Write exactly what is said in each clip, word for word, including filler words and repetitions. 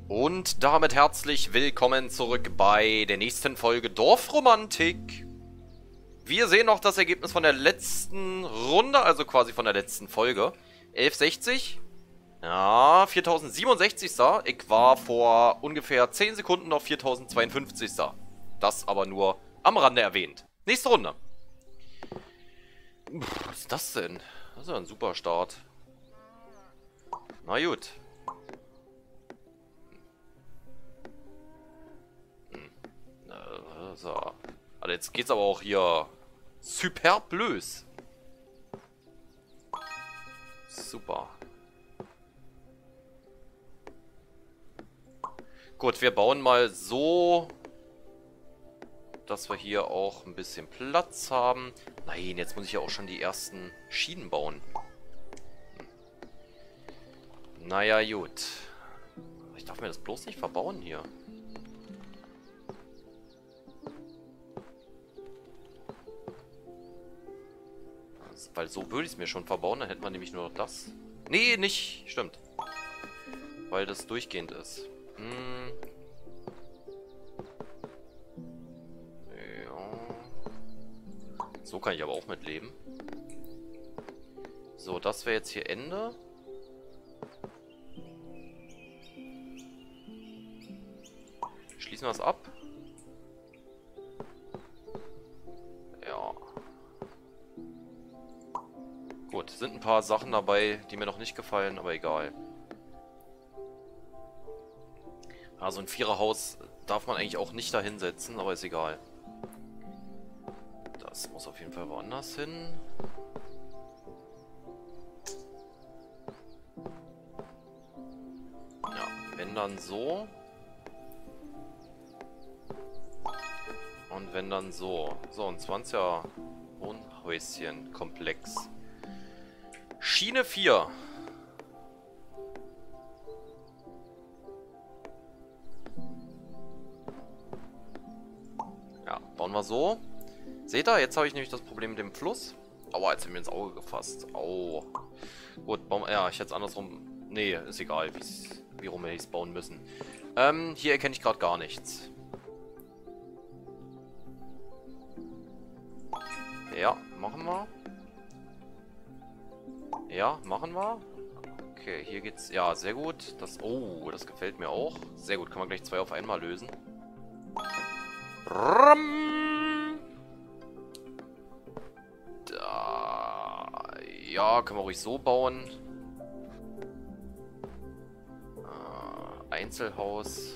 Und damit herzlich willkommen zurück bei der nächsten Folge Dorfromantik. Wir sehen noch das Ergebnis von der letzten Runde, also quasi von der letzten Folge. elf sechzig. Ja, viertausendsiebenundsechzig. Ich war vor ungefähr zehn Sekunden noch viertausendzweiundfünfzig. Das aber nur am Rande erwähnt. Nächste Runde. Puh, was ist das denn? Das ist ja ein super Start. Na gut. So. Also jetzt geht's aber auch hier superb lös. Super. Gut, wir bauen mal so, dass wir hier auch ein bisschen Platz haben. Nein, jetzt muss ich ja auch schon die ersten Schienen bauen. Naja, gut. Ich darf mir das bloß nicht verbauen hier. Weil so würde ich es mir schon verbauen, dann hätten wir nämlich nur noch das. Nee, nicht. Stimmt. Weil das durchgehend ist. Hm. Ja. So kann ich aber auch mit leben. So, das wäre jetzt hier Ende. Schließen wir es ab. Ja. Gut, sind ein paar Sachen dabei, die mir noch nicht gefallen, aber egal. Also ein Viererhaus darf man eigentlich auch nicht dahin setzen, aber ist egal. Das muss auf jeden Fall woanders hin. Ja, wenn dann so. Und wenn dann so. So, ein zwanziger Wohnhäuschen-Komplex. Schiene vier. Ja, bauen wir so. Seht ihr, jetzt habe ich nämlich das Problem mit dem Fluss. Aua, jetzt haben wir ins Auge gefasst. Au. Gut, bauen wir. Ja, ich hätte es andersrum. Nee, ist egal, wie rum wir es bauen müssen. Ähm, hier erkenne ich gerade gar nichts. Ja, machen wir. Ja, machen wir. Okay, hier geht's. Ja, sehr gut. Das. Oh, das gefällt mir auch. Sehr gut, kann man gleich zwei auf einmal lösen. Da. Ja, können wir ruhig so bauen. Äh, Einzelhaus.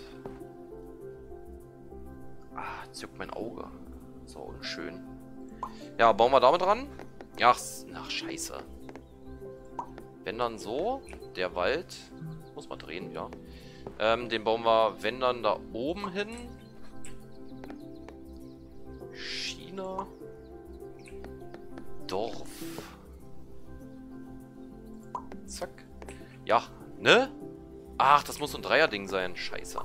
Ah, jetzt juckt mein Auge. So unschön. Ja, bauen wir damit ran. Ach, ach, scheiße. Wenn dann so, der Wald, muss man drehen, ja. Ähm, den bauen wir, wenn dann, da oben hin. China. Dorf. Zack. Ja, ne? Ach, das muss so ein Dreier-Ding sein. Scheiße.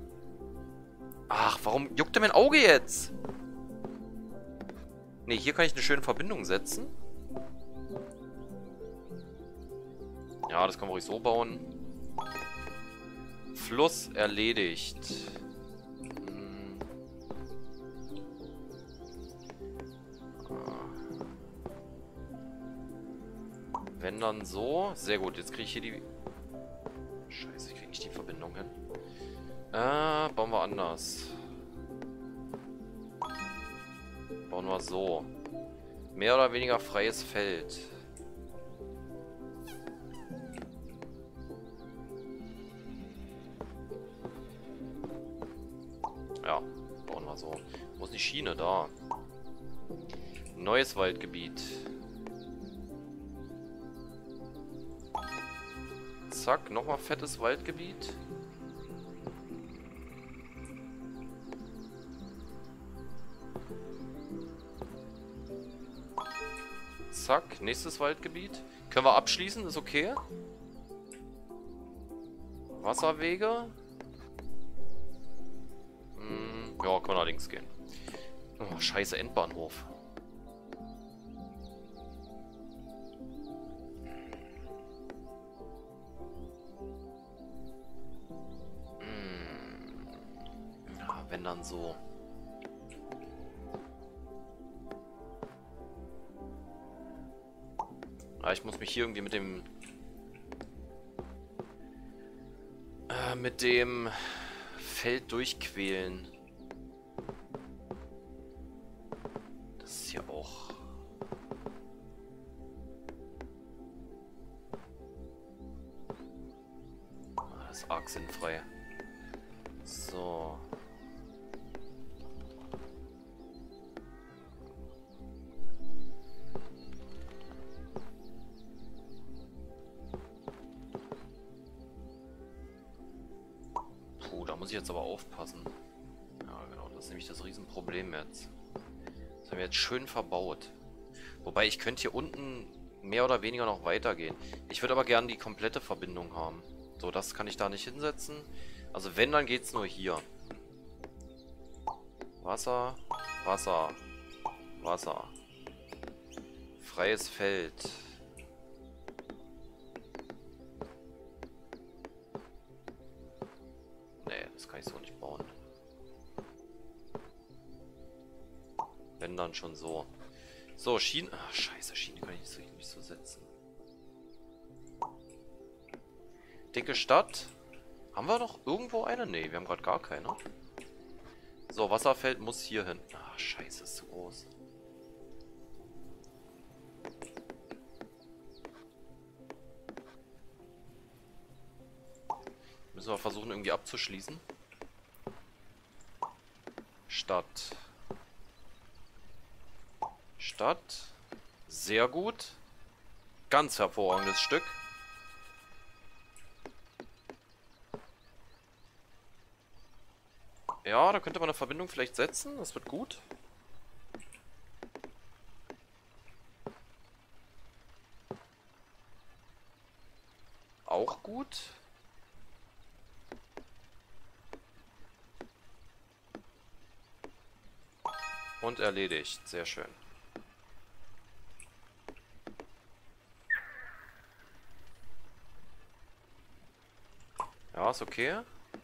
Ach, warum juckt denn mein Auge jetzt? Ne, hier kann ich eine schöne Verbindung setzen. Ja, das kann man ruhig so bauen. Fluss erledigt. Hm. Wenn dann so. Sehr gut, jetzt kriege ich hier die... Scheiße, ich kriege nicht die Verbindung hin. Äh, bauen wir anders. Bauen wir so. Mehr oder weniger freies Feld. Ja, bauen wir so. Wo ist die Schiene? Da. Neues Waldgebiet. Zack, nochmal fettes Waldgebiet. Zack, nächstes Waldgebiet. Können wir abschließen, ist okay. Wasserwege. Hm, ja, können wir nach links gehen. Oh, scheiße, Endbahnhof. Wenn dann so. Ah, ich muss mich hier irgendwie mit dem... Äh, mit dem Feld durchquälen. Das ist hier auch... Ah, das ist arg sinnfrei. So... Muss ich jetzt aber aufpassen. Ja, genau, das ist nämlich das Riesenproblem jetzt. Das haben wir jetzt schön verbaut. Wobei, ich könnte hier unten mehr oder weniger noch weitergehen. Ich würde aber gerne die komplette Verbindung haben. So, das kann ich da nicht hinsetzen. Also wenn, dann geht es nur hier. Wasser, Wasser, Wasser. Freies Feld. Das kann ich so nicht bauen. Wenn dann schon so. So, Schiene. Ach, scheiße, Schiene kann ich nicht so, nicht so setzen. Dicke Stadt. Haben wir noch irgendwo eine? Ne, wir haben gerade gar keine. So, Wasserfeld muss hier hin. Ach, scheiße, ist zu groß. Müssen wir versuchen, irgendwie abzuschließen. Stadt. Stadt. Sehr gut. Ganz hervorragendes Stück. Ja, da könnte man eine Verbindung vielleicht setzen. Das wird gut. Auch gut. Und erledigt. Sehr schön. Ja, ist okay.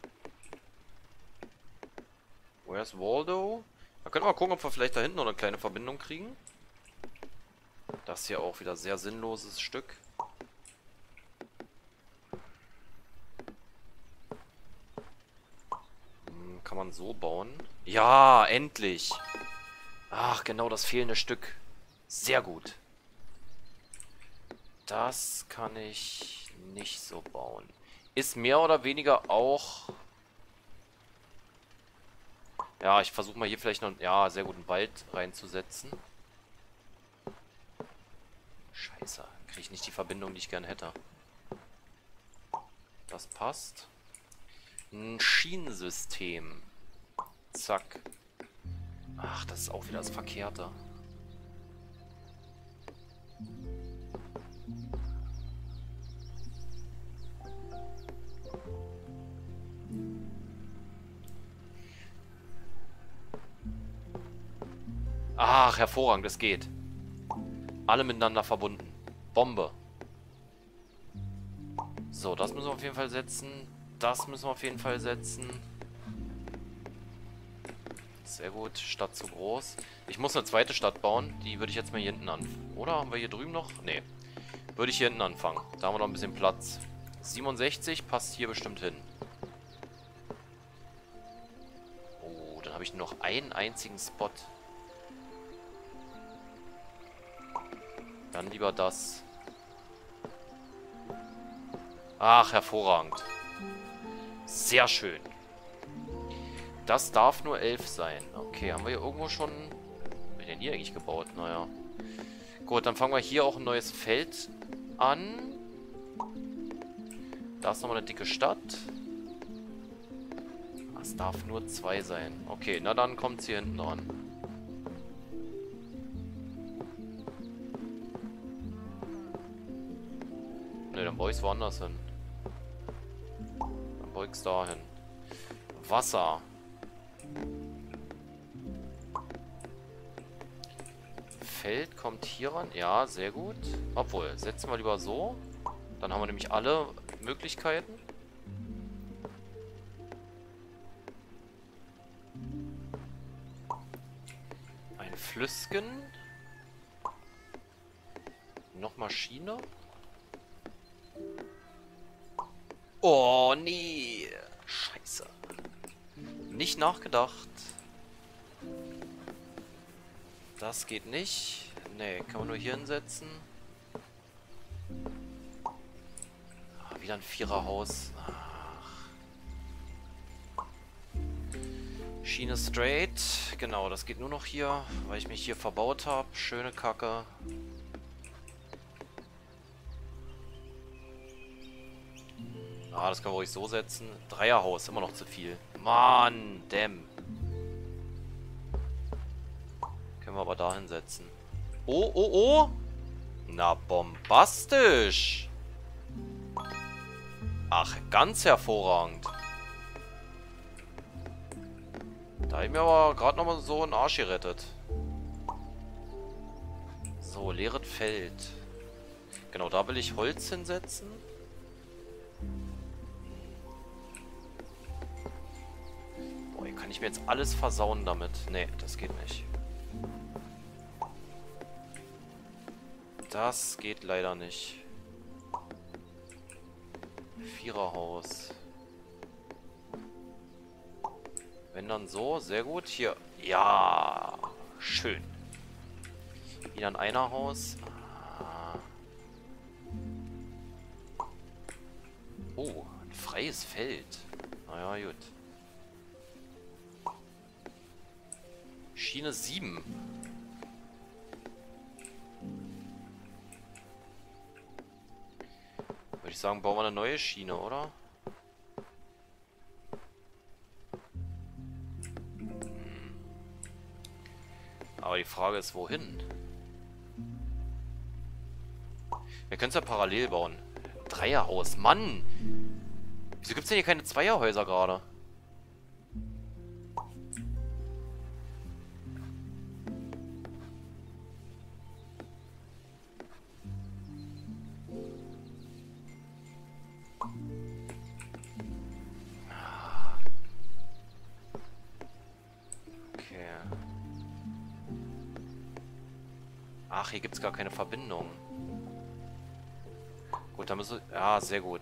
Where's Waldo? Da können wir mal gucken, ob wir vielleicht da hinten noch eine kleine Verbindung kriegen. Das hier auch wieder sehr sinnloses Stück. Hm, kann man so bauen? Ja, endlich! Ach, genau das fehlende Stück. Sehr gut. Das kann ich nicht so bauen. Ist mehr oder weniger auch... Ja, ich versuche mal hier vielleicht noch... Ja, sehr guten Wald reinzusetzen. Scheiße. Kriege ich nicht die Verbindung, die ich gerne hätte. Das passt. Ein Schienensystem. Zack. Ach, das ist auch wieder das Verkehrte. Ach, hervorragend, es geht. Alle miteinander verbunden. Bombe. So, das müssen wir auf jeden Fall setzen. Das müssen wir auf jeden Fall setzen. Sehr gut, Stadt zu groß. Ich muss eine zweite Stadt bauen. Die würde ich jetzt mal hier hinten anfangen. Oder haben wir hier drüben noch? Nee. Würde ich hier hinten anfangen. Da haben wir noch ein bisschen Platz. siebenundsechzig passt hier bestimmt hin. Oh, dann habe ich nur noch einen einzigen Spot. Dann lieber das. Ach, hervorragend. Sehr schön. Das darf nur elf sein. Okay, haben wir hier irgendwo schon... Was haben wir denn hier eigentlich gebaut? Naja. Gut, dann fangen wir hier auch ein neues Feld an. Da ist nochmal eine dicke Stadt. Das darf nur zwei sein. Okay, na dann kommt es hier hinten dran. Ne, dann baue ich es woanders hin. Dann baue ich es da hin. Wasser. Feld kommt hier ran. Ja, sehr gut. Obwohl, setzen wir lieber so. Dann haben wir nämlich alle Möglichkeiten. Flüsken. Noch Maschine. Oh, nee. Scheiße. Nicht nachgedacht. Das geht nicht. Nee, kann man nur hier hinsetzen. Ah, wieder ein Viererhaus. Ach. Schiene straight. Genau, das geht nur noch hier, weil ich mich hier verbaut habe. Schöne Kacke. Ah, das kann man ruhig so setzen. Dreierhaus, immer noch zu viel. Mann, damn. Können wir aber da hinsetzen. Oh, oh, oh. Na, bombastisch. Ach, ganz hervorragend. Da habe ich mir aber gerade nochmal so einen Arsch gerettet. So, leeres Feld. Genau, da will ich Holz hinsetzen. Boah, hier kann ich mir jetzt alles versauen damit. Nee, das geht nicht. Das geht leider nicht. Viererhaus. Wenn dann so, sehr gut. Hier. Ja, schön. Wieder ein Einerhaus. Ah. Oh, ein freies Feld. Naja, gut. Schiene sieben. Würde ich sagen, bauen wir eine neue Schiene, oder? Hm. Aber die Frage ist, wohin? Wir können es ja parallel bauen. Dreierhaus, Mann! Wieso gibt es denn hier keine Zweierhäuser gerade? Ach, hier gibt es gar keine Verbindung. Gut, dann müssen wir... Ja, sehr gut.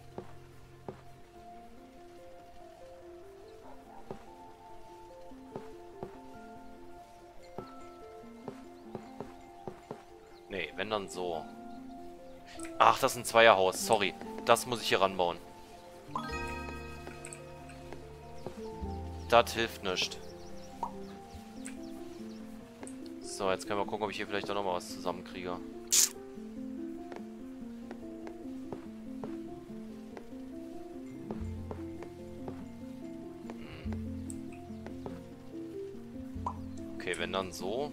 Nee, wenn dann so. Ach, das ist ein Zweierhaus. Sorry. Das muss ich hier ranbauen. Das hilft nicht. So, jetzt können wir gucken, ob ich hier vielleicht auch noch mal was zusammenkriege. Hm. Okay, wenn dann so.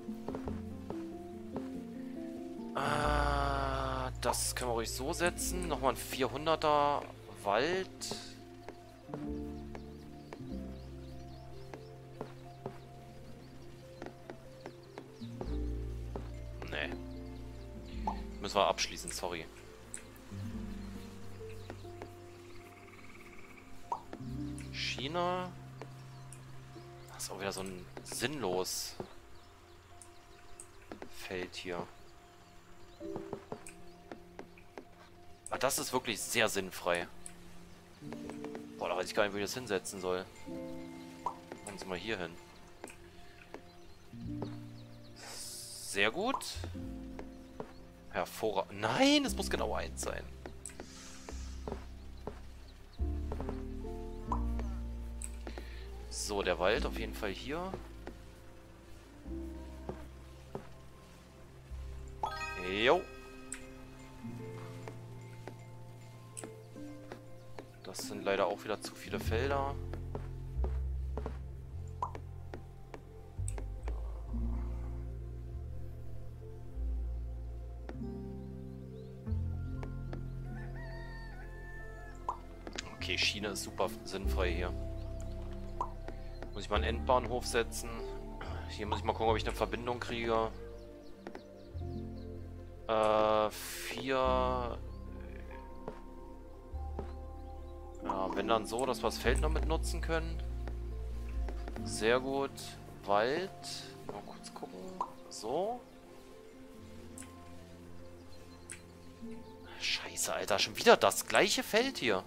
Ah, das können wir ruhig so setzen. Nochmal ein vierhunderter Wald. Müssen wir abschließen, sorry. China. Das ist auch wieder so ein sinnlos Feld hier. Ah, das ist wirklich sehr sinnfrei. Boah, da weiß ich gar nicht, wo ich das hinsetzen soll. Machen Sie mal hier hin. Sehr gut. Hervorragend. Nein, es muss genau eins sein. So, der Wald auf jeden Fall hier. Jo. Das sind leider auch wieder zu viele Felder. Okay, Schiene ist super sinnfrei hier. Muss ich mal einen Endbahnhof setzen. Hier muss ich mal gucken, ob ich eine Verbindung kriege. Äh, vier... Ja, wenn dann so, dass wir das Feld noch mit nutzen können. Sehr gut. Wald. Mal kurz gucken. So. Scheiße, Alter. Schon wieder das gleiche Feld hier.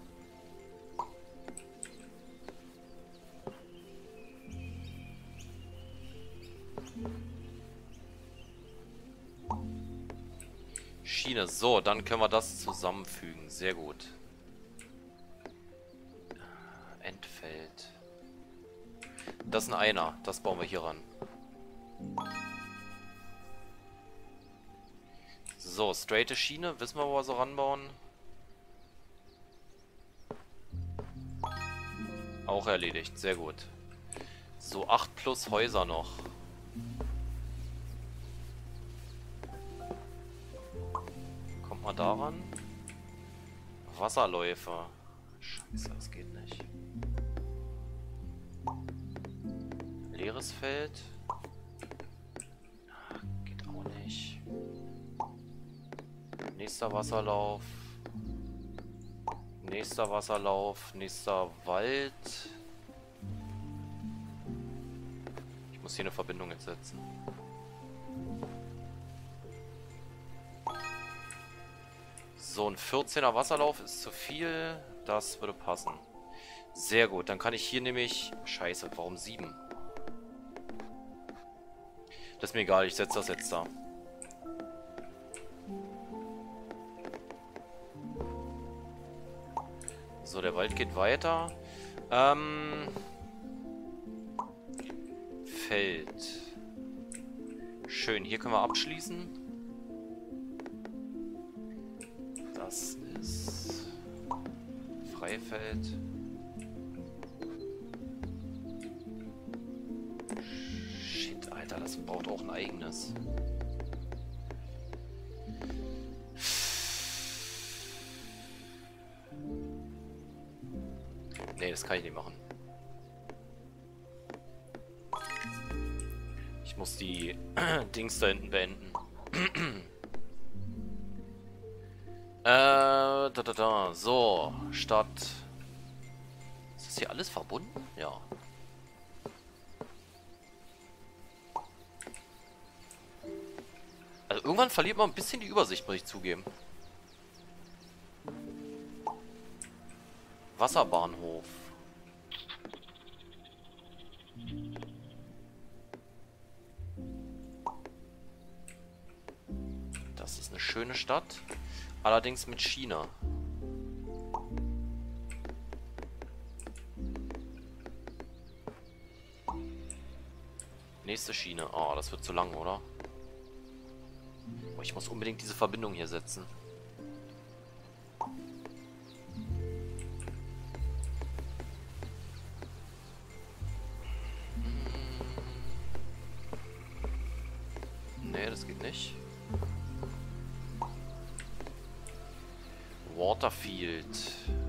Schiene. So, dann können wir das zusammenfügen. Sehr gut. Endfeld. Das ist ein Einer. Das bauen wir hier ran. So, straighte Schiene. Wissen wir, wo wir so ranbauen? Auch erledigt. Sehr gut. So, acht plus Häuser noch. Kommt man daran? Wasserläufe. Scheiße, das geht nicht. Leeres Feld. Geht auch nicht. Nächster Wasserlauf. Nächster Wasserlauf. Nächster Wald. Ich muss hier eine Verbindung jetzt setzen. So, ein vierzehner Wasserlauf ist zu viel. Das würde passen. Sehr gut. Dann kann ich hier nämlich... Scheiße, warum sieben? Das ist mir egal. Ich setze das jetzt da. So, der Wald geht weiter. Ähm... Feld. Schön. Hier können wir abschließen. Das ist Freifeld. Shit, Alter, das braucht auch ein eigenes. Nee, das kann ich nicht machen. Ich muss die Dings da hinten beenden. Äh, da, da, da. So, Stadt. Ist das hier alles verbunden? Ja. Also irgendwann verliert man ein bisschen die Übersicht, muss ich zugeben. Wasserbahnhof. Das ist eine schöne Stadt. Allerdings mit China. Nächste Schiene. Oh, das wird zu lang, oder? Oh, ich muss unbedingt diese Verbindung hier setzen. Nee, das geht nicht. Waterfield.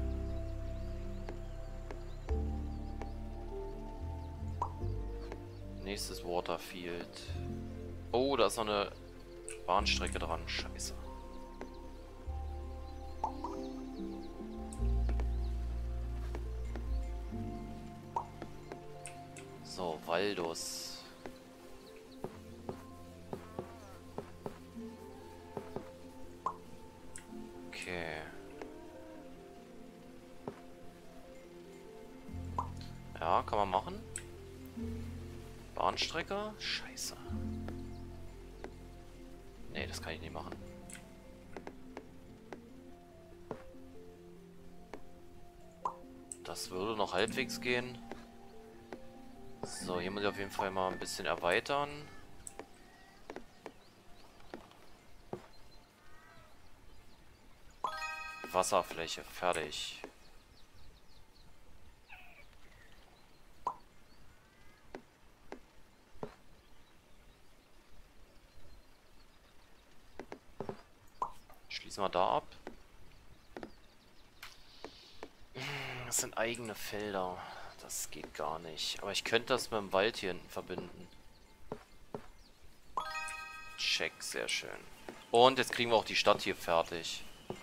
Nächstes Waterfield. Oh, da ist noch eine Bahnstrecke dran. Scheiße. So, Waldus. Okay. Ja, kann man machen. Bahnstrecke? Scheiße. Nee, das kann ich nicht machen. Das würde noch halbwegs gehen. So, hier muss ich auf jeden Fall mal ein bisschen erweitern. Wasserfläche, fertig. Schließen wir da ab. Das sind eigene Felder. Das geht gar nicht. Aber ich könnte das mit dem Wald hier hinten verbinden. Check, sehr schön. Und jetzt kriegen wir auch die Stadt hier fertig.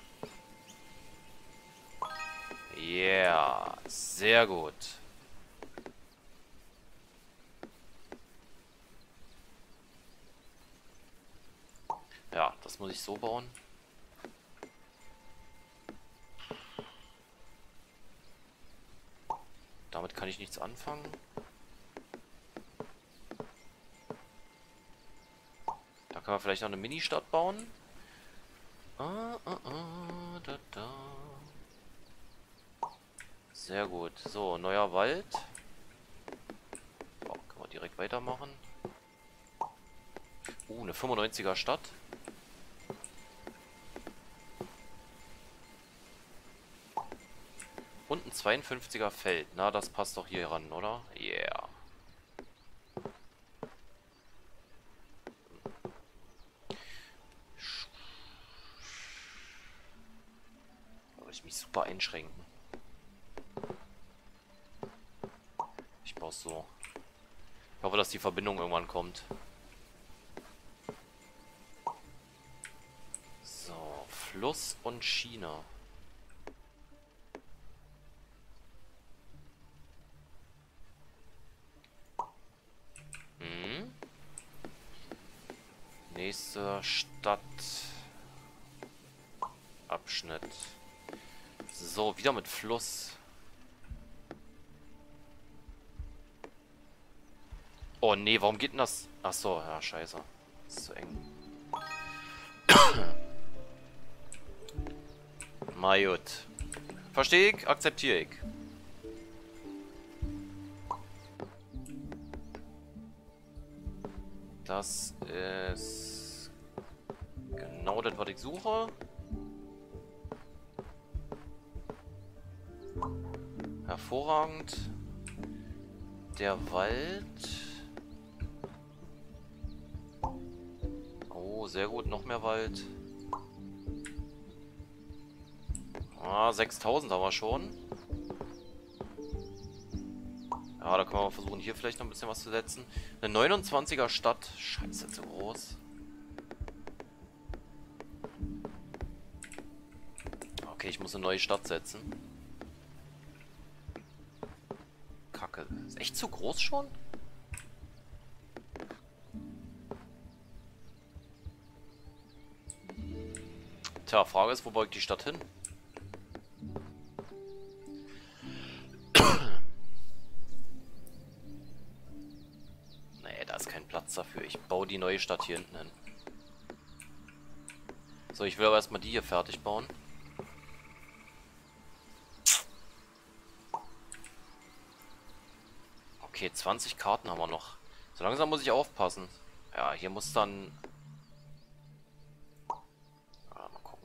Yeah, sehr gut. Ja, das muss ich so bauen. Damit kann ich nichts anfangen. Da kann man vielleicht noch eine Mini-Stadt bauen. Ah, ah, ah, da, da. Sehr gut. So, neuer Wald. Oh, können wir direkt weitermachen. Uh, eine fünfundneunziger Stadt. Und ein zweiundfünfziger Feld. Na, das passt doch hier ran, oder? Yeah. Da würde ich mich super einschränken. Ich baue es so. Ich hoffe, dass die Verbindung irgendwann kommt. So, Fluss und Schiene. Hm. Nächste Stadt. Abschnitt. So, wieder mit Fluss. Oh nee, warum geht denn das? Ach so, ja, scheiße. Das ist zu eng. Na gut. Verstehe ich, akzeptiere ich. Das ist genau das, was ich suche. Hervorragend. Der Wald. Oh, sehr gut, noch mehr Wald. Ah, sechstausend haben wir schon. Ja, da können wir mal versuchen, hier vielleicht noch ein bisschen was zu setzen. Eine neunundzwanziger Stadt. Scheiße, zu groß. Okay, ich muss eine neue Stadt setzen. Kacke. Ist echt zu groß schon? Tja, Frage ist, wo beugt die Stadt hin? Nee, da ist kein Platz dafür. Ich baue die neue Stadt hier hinten hin. So, ich will aber erstmal die hier fertig bauen. Okay, zwanzig Karten haben wir noch. So langsam muss ich aufpassen. Ja, hier muss dann... Ah, mal gucken.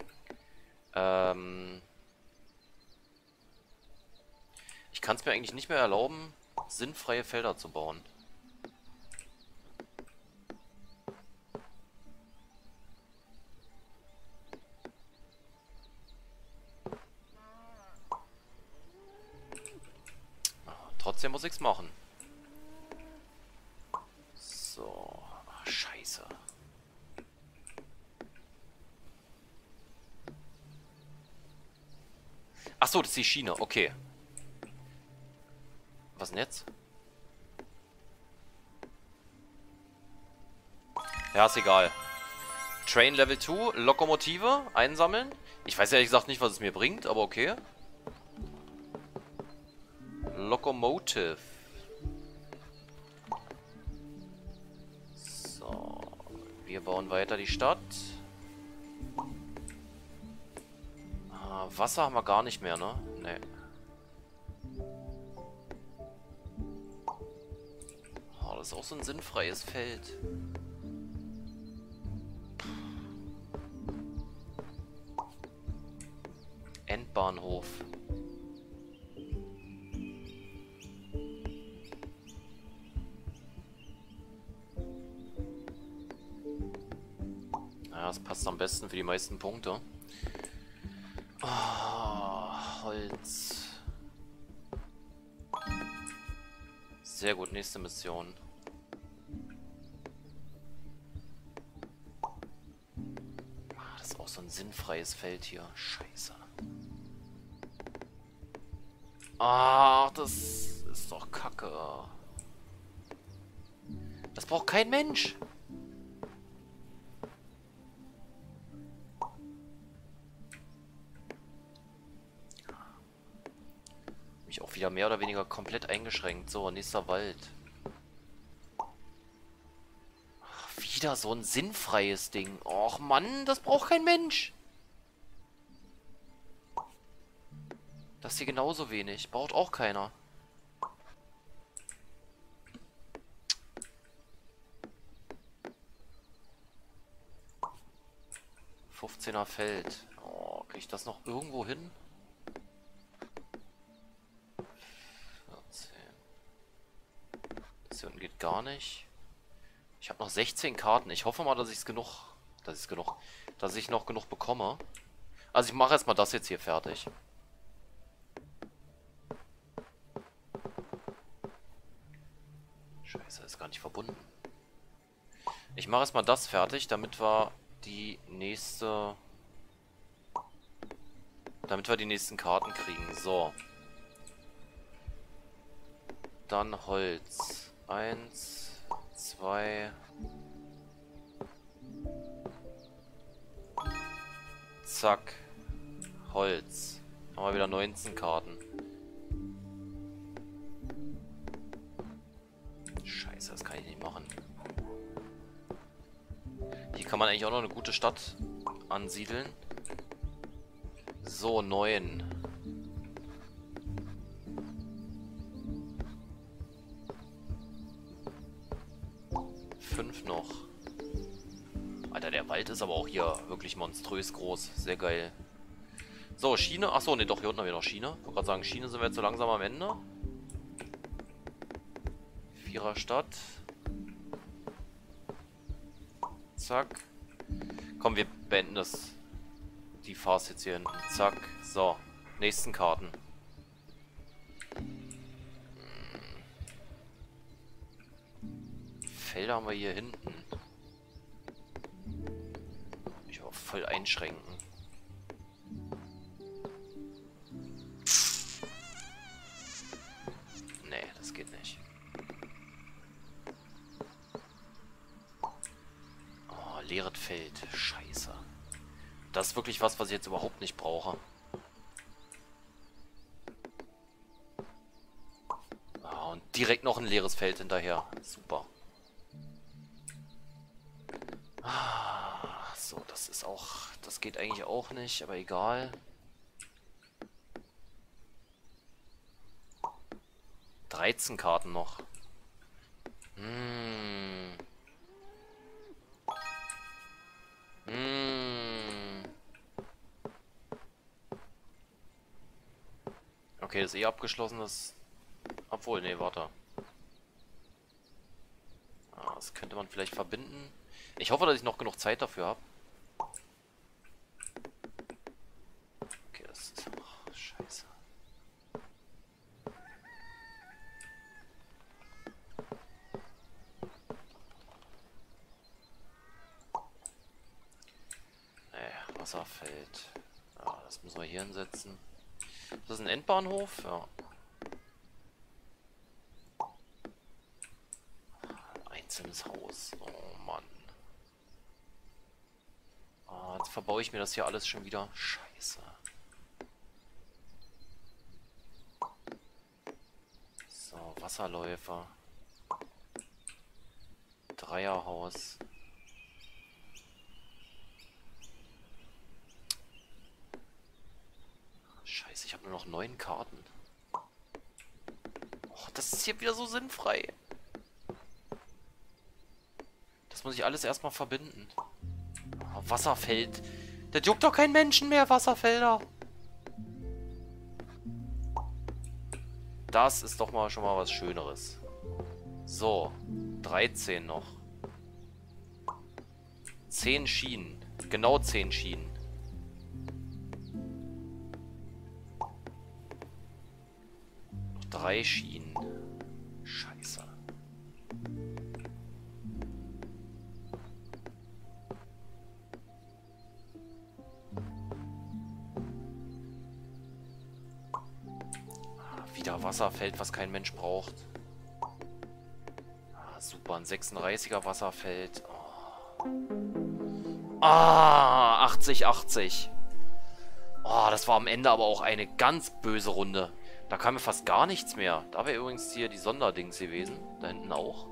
Ähm... Ich kann es mir eigentlich nicht mehr erlauben, sinnfreie Felder zu bauen. Trotzdem muss ich's machen. So. Ach, scheiße. Ach so, das ist die Schiene. Okay. Was denn jetzt? Ja, ist egal. Train Level zwei, Lokomotive einsammeln. Ich weiß ehrlich gesagt nicht, was es mir bringt, aber okay. Locomotive. So. Wir bauen weiter die Stadt. Ah, Wasser haben wir gar nicht mehr, ne? Ne. Oh, das ist auch so ein sinnfreies Feld. Endbahnhof. Ja, das passt am besten für die meisten Punkte. Oh, Holz. Sehr gut, nächste Mission. Das ist auch so ein sinnfreies Feld hier. Scheiße. Ach, das ist doch Kacke. Das braucht kein Mensch. mich auch wieder mehr oder weniger komplett eingeschränkt. So, nächster Wald. Ach, wieder so ein sinnfreies Ding. Och Mann, das braucht kein Mensch. Das hier genauso wenig. Braucht auch keiner. fünfzehner Feld. Oh, krieg ich das noch irgendwo hin? vierzehn. Das hier unten geht gar nicht. Ich habe noch sechzehn Karten. Ich hoffe mal, dass ich es genug, dass ich es genug, dass ich noch genug bekomme. Also ich mache erstmal das jetzt hier fertig. Scheiße, ist gar nicht verbunden. Ich mache erstmal das fertig, damit wir die nächste... Damit wir die nächsten Karten kriegen. So. Dann Holz. Eins, zwei... Zack. Holz. Haben wir wieder neunzehn Karten. Scheiße, das kann ich nicht machen. Hier kann man eigentlich auch noch eine gute Stadt ansiedeln. So, neun. Fünf noch. Alter, der Wald ist aber auch hier wirklich monströs groß. Sehr geil. So, Schiene. Achso, ne, doch, hier unten haben wir noch Schiene. Ich wollte gerade sagen, Schiene sind wir jetzt so langsam am Ende. Vierer Stadt. Zack. Komm, wir beenden das. Die Farce jetzt hier hinten. Zack. So. Nächsten Karten. Felder haben wir hier hinten. Ich will auch voll einschränken. Nee, das geht nicht. Oh, leeres Feld. Scheiße. Das ist wirklich was, was ich jetzt überhaupt nicht brauche. Oh, und direkt noch ein leeres Feld hinterher. Super. Ah, so, das ist auch... Das geht eigentlich auch nicht, aber egal. dreizehn Karten noch. Hm. Hm. Okay, das ist eh abgeschlossen. Das... Obwohl, nee, warte. Ah, das könnte man vielleicht verbinden. Ich hoffe, dass ich noch genug Zeit dafür habe. Okay, das ist... Oh, scheiße. Nee, Wasserfeld. Ja, das müssen wir hier hinsetzen. Das ist ein Endbahnhof? Ja. Einzelnes Haus. Oh Mann. Oh, jetzt verbaue ich mir das hier alles schon wieder. Scheiße. So, Wasserläufer. Dreierhaus. Scheiße, ich habe nur noch neun Karten. Oh, das ist hier wieder so sinnfrei. Das muss ich alles erstmal verbinden. Oh, Wasserfeld. Das juckt doch kein Menschen mehr, Wasserfelder. Das ist doch mal schon mal was Schöneres. So, dreizehn noch. zehn Schienen. Genau zehn Schienen. Noch drei Schienen. Scheiße. Wieder Wasserfeld, was kein Mensch braucht. Ah, super, ein sechsunddreißiger Wasserfeld. Oh. Ah, achtzig, achtzig. Oh, das war am Ende aber auch eine ganz böse Runde. Da kam mir fast gar nichts mehr. Da wäre übrigens hier die Sonderdings gewesen. Da hinten auch.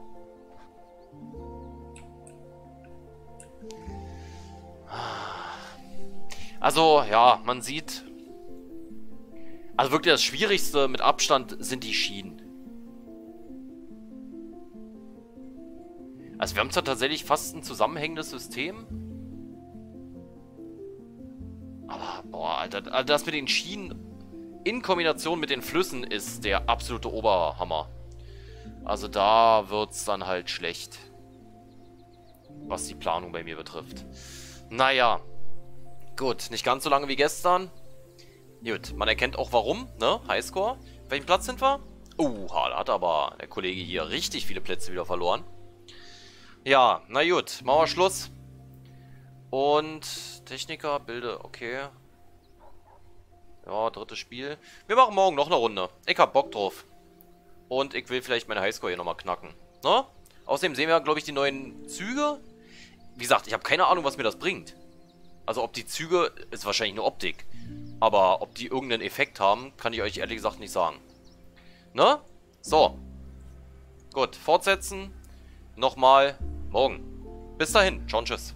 Also, ja, man sieht... Also wirklich das Schwierigste mit Abstand sind die Schienen. Also wir haben zwar tatsächlich fast ein zusammenhängendes System. Aber, boah, Alter, das mit den Schienen in Kombination mit den Flüssen ist der absolute Oberhammer. Also da wird's dann halt schlecht. Was die Planung bei mir betrifft. Naja. Gut, nicht ganz so lange wie gestern. Gut, man erkennt auch warum, ne? Highscore. Welchen Platz sind wir? Uh, da hat aber der Kollege hier richtig viele Plätze wieder verloren. Ja, na gut, machen wir Schluss. Und Techniker, Bilde, okay. Ja, drittes Spiel. Wir machen morgen noch eine Runde. Ich hab Bock drauf. Und ich will vielleicht meine Highscore hier nochmal knacken. Ne? Außerdem sehen wir, glaube ich, die neuen Züge. Wie gesagt, ich habe keine Ahnung, was mir das bringt. Also ob die Züge, ist wahrscheinlich nur Optik. Aber ob die irgendeinen Effekt haben, kann ich euch ehrlich gesagt nicht sagen. Ne? So. Gut, fortsetzen. Nochmal morgen. Bis dahin. Ciao und tschüss.